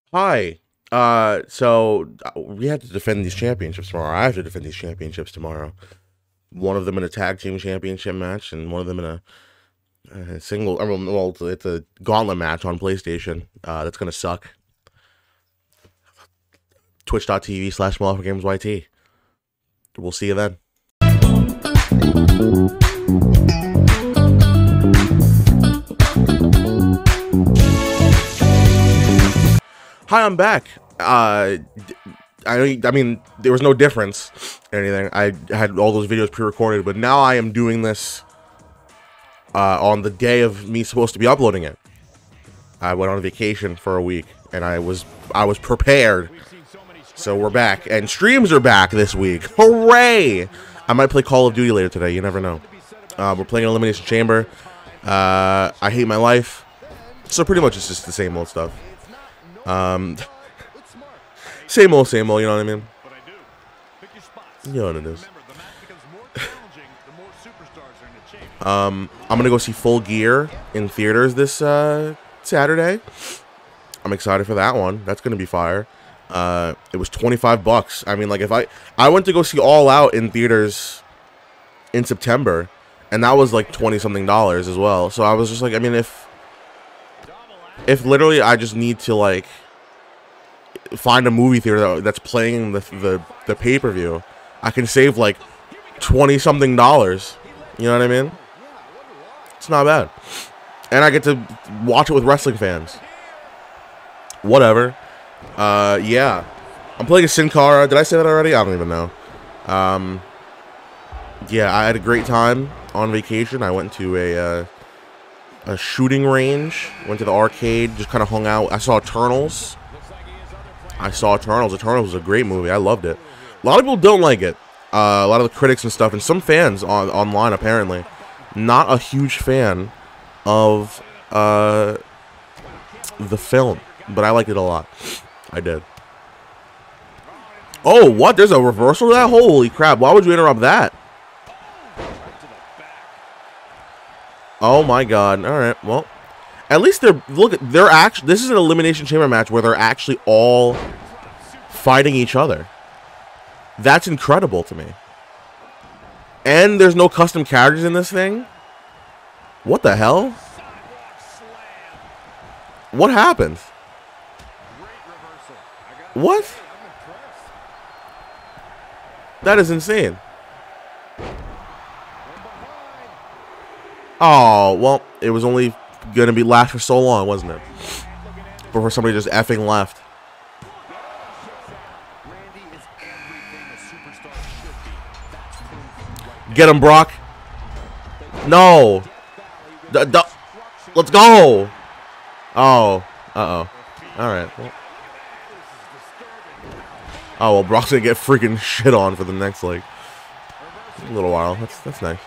Hi. We have to defend these championships tomorrow. I have to defend these championships tomorrow. One of them in a tag team championship match, and one of them in a single. Well, it's a gauntlet match on PlayStation. That's gonna suck. Twitch.tv/MalafgamersYT. We'll see you then. Hi, I'm back. I mean, there was no difference or anything. I had all those videos pre-recorded, but now I am doing this on the day of me supposed to be uploading it. I went on vacation for a week, and I was prepared. So we're back, and streams are back this week. Hooray! I might play Call of Duty later today. You never know. We're playing Elimination Chamber. I hate my life. So pretty much it's just the same old stuff. Same old, you know what I mean? You know what it is. I'm gonna go see Full Gear in theaters this Saturday. I'm excited for that one. That's gonna be fire. It was $25. I mean, like, if I went to go see All Out in theaters in September, and that was like $20-something as well. So I was just like, I mean, if literally I just need to like find a movie theater that's playing the pay-per-view, I can save like $20-something. You know what I mean? It's not bad, and I get to watch it with wrestling fans. Whatever. Yeah, I'm playing a Sin Cara. Did I say that already? I don't even know. Yeah, I had a great time on vacation. I went to a shooting range, went to the arcade, just kind of hung out. I saw Eternals. Eternals was a great movie. I loved it. A lot of people don't like it. A lot of the critics and stuff, and some fans online apparently, not a huge fan of the film, but I liked it a lot. I did. Oh, what? There's a reversal to that? Holy crap! Why would you interrupt that? Oh my god! All right, well. At least they're actually, this is an Elimination Chamber match where they're actually all fighting each other. That's incredible to me. And there's no custom characters in this thing. What the hell? What happened? What? That is insane. Oh, well, it was only gonna be last for so long, wasn't it? Before somebody just effing left. Get him, Brock. No. Let's go. Oh. Uh-oh. Alright. Well. Oh, well, Brock's gonna get freaking shit on for the next, like, a little while. That's nice.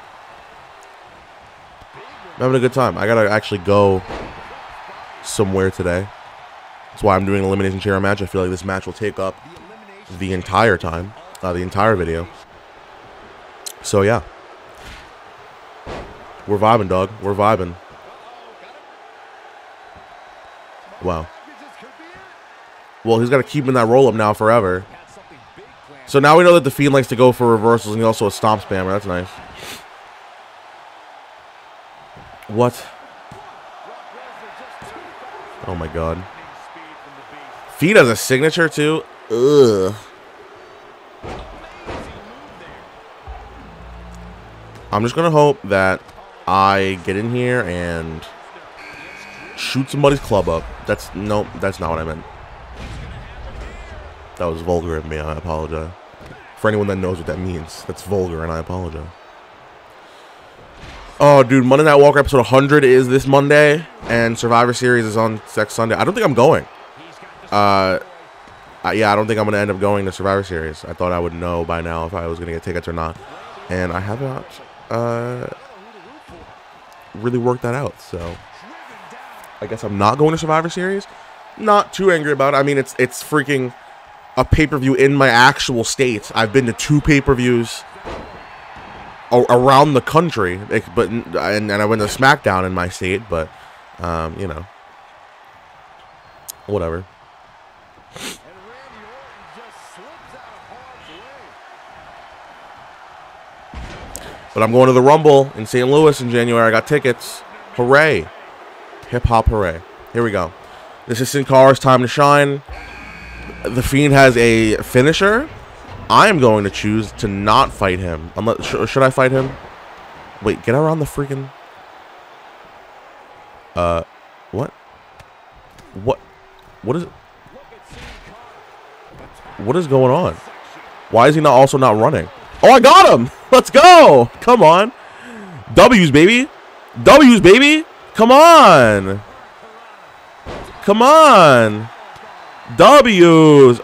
I'm having a good time. I gotta actually go somewhere today. That's why I'm doing an Elimination Chamber match. I feel like this match will take up the entire time, the entire video. So yeah, we're vibing, dog. We're vibing. Wow. Well, he's got to keep in that roll up now forever. So now we know that the Fiend likes to go for reversals, and he's also a stomp spammer. That's nice. What? Oh my god. Fiend has a signature too? Ugh. I'm just gonna hope that I get in here and shoot somebody's club up. Nope, that's not what I meant. That was vulgar of me. I apologize. For anyone that knows what that means, that's vulgar, and I apologize. Oh, dude, Monday Night Walker episode 100 is this Monday, and Survivor Series is on next Sunday. I don't think I'm going. Yeah, I don't think I'm going to end up going to Survivor Series. I thought I would know by now if I was going to get tickets or not. And I have not really worked that out, so I guess I'm not going to Survivor Series. Not too angry about it. I mean, it's freaking a pay-per-view in my actual state. I've been to 2 pay-per-views around the country, but and I went to SmackDown in my state, but you know, whatever. But I'm going to the Rumble in St. Louis in January. I got tickets. Hooray. Hip-hop hooray. Here we go. This is Sin Cara's time to shine. The Fiend has a finisher. I am going to choose to not fight him. Should I fight him? Wait, get around the freaking... What? What is... What is going on? Why is he also not running? Oh, I got him! Let's go! Come on. W's, baby. W's, baby. Come on. Come on. W's.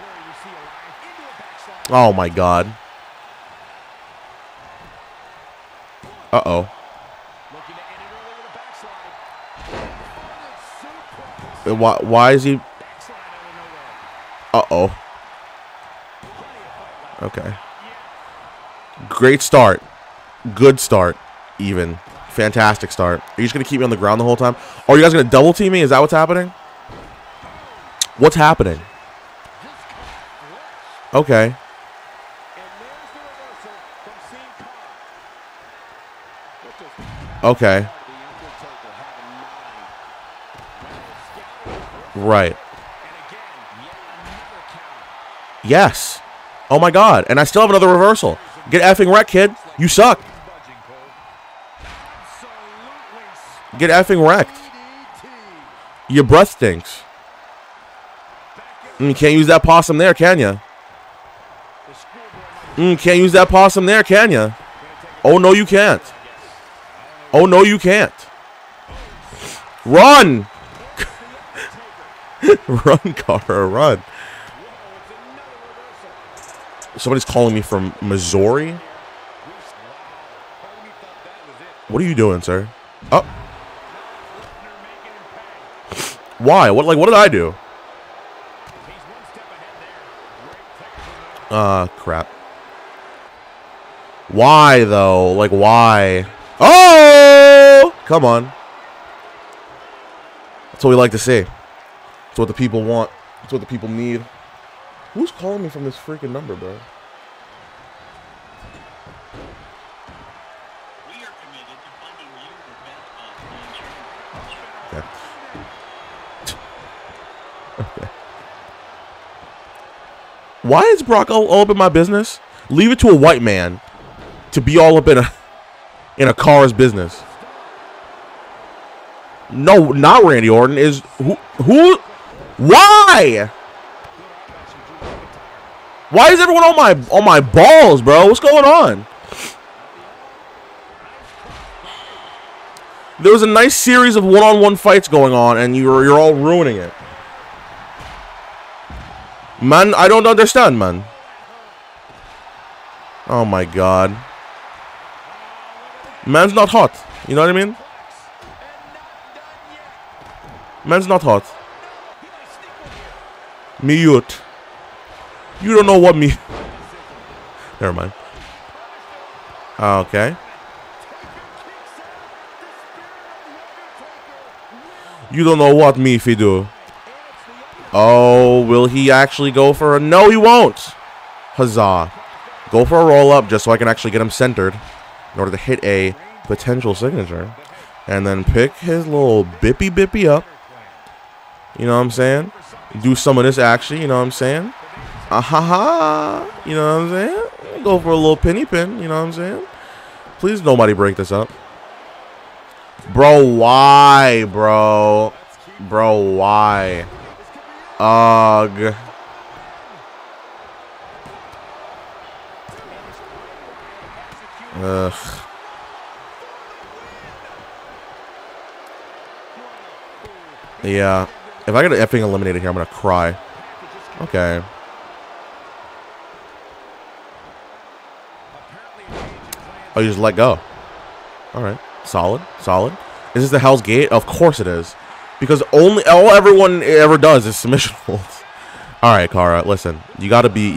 Oh, my God. Uh-oh. Why is he... Uh-oh. Okay. Great start. Good start, even. Fantastic start. Are you just going to keep me on the ground the whole time? Oh, are you guys going to double team me? Is that what's happening? What's happening? Okay. Okay. Right. Yes. Oh my God. And I still have another reversal. Get effing wrecked, kid. You suck. Get effing wrecked. Your breath stinks. You can't use that possum there, can you? Can't use that possum there, can you? Oh, no, you can't. Oh, no, you can't. Run! Run, Cara, run. Somebody's calling me from Missouri. What are you doing, sir? Oh. Why? What did I do? Crap. Why, though? Like, why? Oh! Come on. That's what we like to see. That's what the people want. That's what the people need. Who's calling me from this freaking number, bro? We are committed to finding you the best okay. Okay. Why is Brock all up in my business? Leave it to a white man to be all up in a car's business. No, not Randy Orton. Is who? Why? Why is everyone on my balls, bro? What's going on? There was a nice series of one-on-one fights going on, and you're all ruining it. Man, I don't understand, man. Oh my God. Man's not hot. You know what I mean? Man's not hot. Mute. You don't know what me. Never mind. Okay. You don't know what me if he do. Oh, will he actually go for a... No, he won't. Huzzah. Go for a roll-up just so I can actually get him centered in order to hit a potential signature. And then pick his little bippy up. You know what I'm saying? Do some of this action, you know what I'm saying? Ha! You know what I'm saying? Go for a little penny pin, you know what I'm saying? Please nobody break this up. Bro, why, bro? Bro, why? Ugh. Ugh. Yeah. If I get effing eliminated here, I'm gonna cry. Okay. Oh, you just let go. Alright. Solid. Solid. Is this the Hell's Gate? Of course it is. Because all everyone ever does is submission holds. Alright, Cara, listen. You gotta be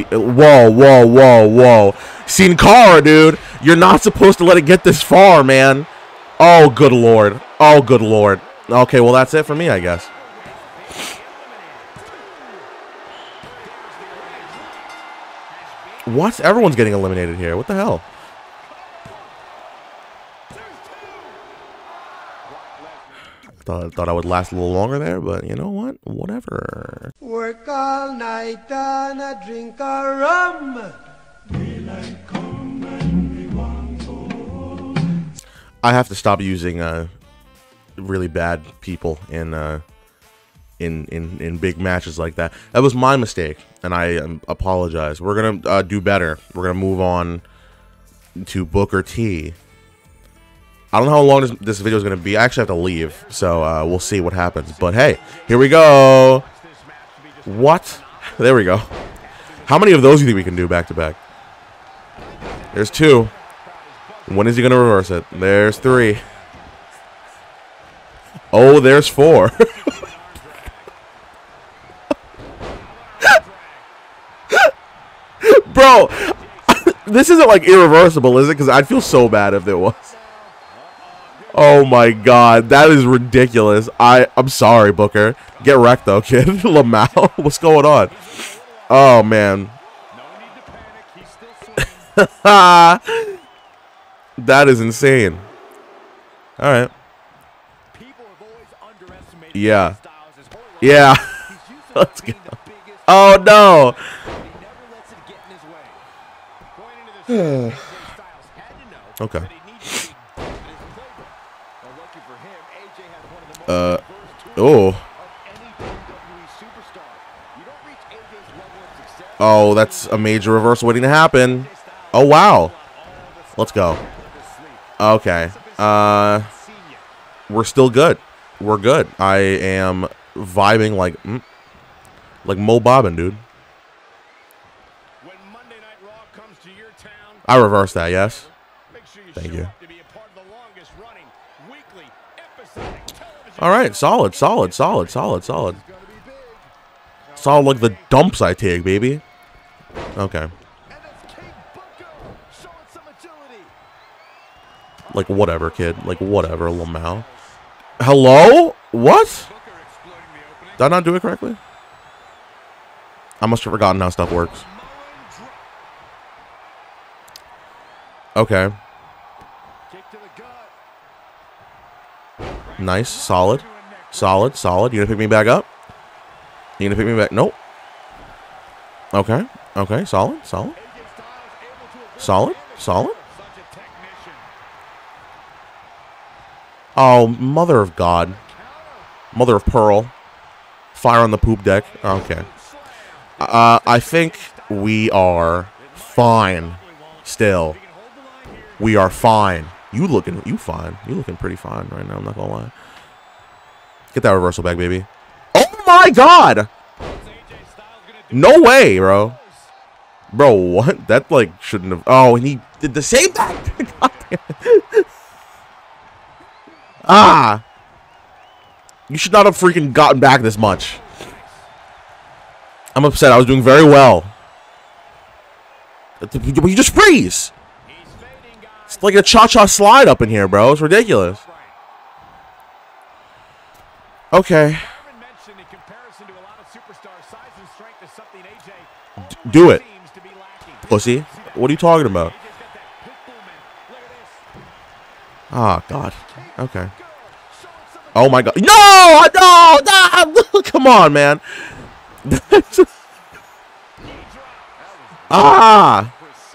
whoa. Sin Cara, dude. You're not supposed to let it get this far, man. Oh, good lord. Oh, good lord. Okay, well, that's it for me, I guess. What? Everyone's getting eliminated here. What the hell? thought I would last a little longer there, but you know what? Whatever. Work all night and a drink a rum. Daylight come and we want to go. I have to stop using really bad people in big matches like that. That was my mistake, and I apologize. We're gonna do better. We're gonna move on to Booker T. I don't know how long this video is gonna be. I actually have to leave, so we'll see what happens. But hey, here we go. What? There we go. How many of those do you think we can do back to back? There's 2. When is he gonna reverse it? There's 3. Oh, there's 4. Bro, this isn't like irreversible, is it? Because I'd feel so bad if it was. Oh my god, that is ridiculous. I'm sorry, Booker. Get wrecked though, kid. Lamau, what's going on? Oh man. That is insane. All right. Yeah. Yeah. Let's go. Oh no. Okay. Oh. Oh, that's a major reversal waiting to happen. Oh wow. Let's go. Okay. We're still good. We're good. I am vibing like Mo Bobbin, dude. I reversed that, yes. Thank you. All right, solid. Solid like the dumps I take, baby. Okay. Like whatever, kid. Like whatever, Lamau. Hello? What? Did I not do it correctly? I must have forgotten how stuff works. Okay. Nice. Solid. Solid. You gonna pick me back up? You gonna pick me back? Nope. Okay. Okay. Solid. Oh, mother of God. Mother of pearl. Fire on the poop deck. Okay. I think we are fine. Still. We are fine. You fine. You looking pretty fine right now, I'm not gonna lie. Get that reversal back, baby. Oh my god! No way, bro. Bro, what? That like shouldn't have. Oh, and he did the same thing. Ah! You should not have freaking gotten back this much. I'm upset. I was doing very well. You just freeze. It's like a cha-cha slide up in here, bro. It's ridiculous. Okay. Do it. Pussy. What are you talking about? Oh, God. Okay. Oh, my God. No! No! Come on, man. Ah!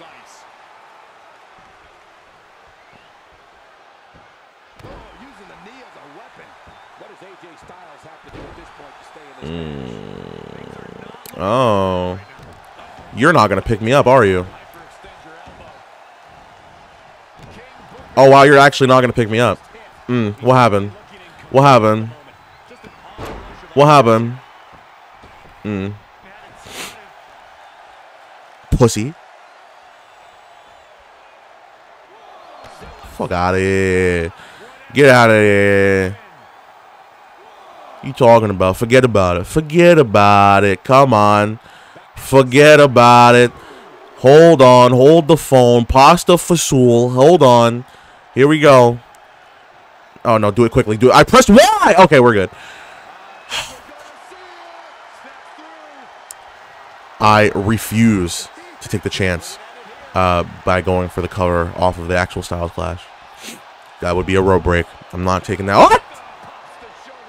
Oh. You're not going to pick me up, are you? Oh, wow, you're actually not going to pick me up. What happened? What happened? What happened? Pussy. Fuck out of here. Get out of here. You talking about? Forget about it. Forget about it. Come on. Forget about it. Hold on. Hold the phone. Pasta fasul. Hold on. Here we go. Oh, no. Do it quickly. Do it. I pressed Y. Okay, we're good. I refuse to take the chance by going for the cover off of the actual Styles Clash. That would be a road break. I'm not taking that. Oh!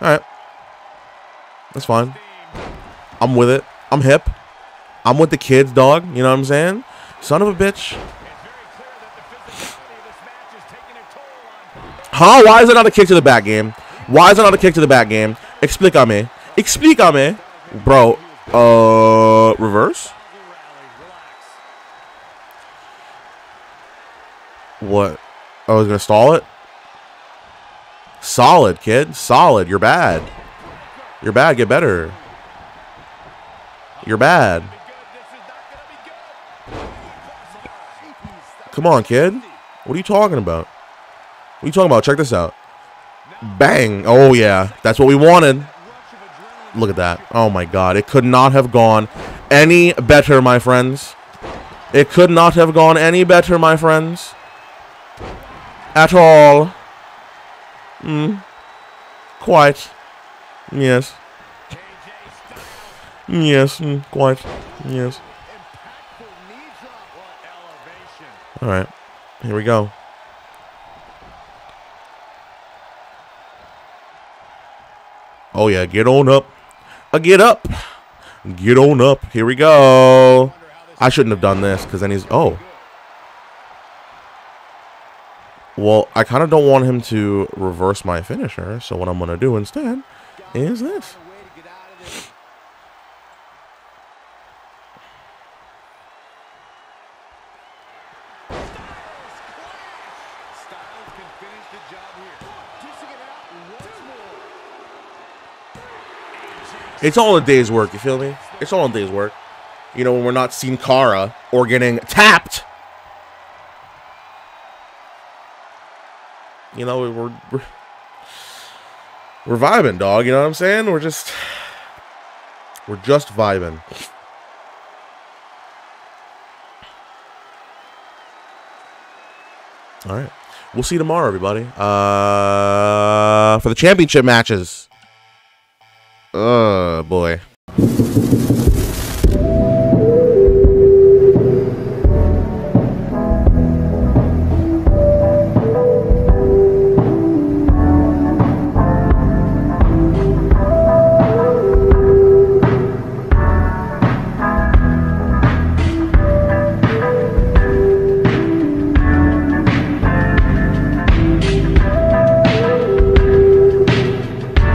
All right. That's fine. I'm with it. I'm hip. I'm with the kids, dog. You know what I'm saying? Son of a bitch. Huh? Why is it not a kick to the back game? Why is it not a kick to the back game? Explícame. Explícame. Bro. Reverse? What? I was going to stall it? Solid, kid. Solid. You're bad. You're bad. Get better. You're bad. Come on, kid. What are you talking about? What are you talking about? Check this out. Bang. Oh, yeah. That's what we wanted. Look at that. Oh, my God. It could not have gone any better, my friends. It could not have gone any better, my friends. At all. Quite. Yes. Yes. Quite. Yes. All right. Here we go. Oh, yeah. Get on up. Get up. Get on up. Here we go. I shouldn't have done this because then he's... Oh. Well, I kind of don't want him to reverse my finisher, so what I'm going to do instead is this. It's all a day's work, you feel me? It's all a day's work. You know, when we're not Sin Cara or getting tapped. You know, we're vibing, dog. You know what I'm saying? We're just vibing. All right. We'll see you tomorrow, everybody. For the championship matches. Oh, boy.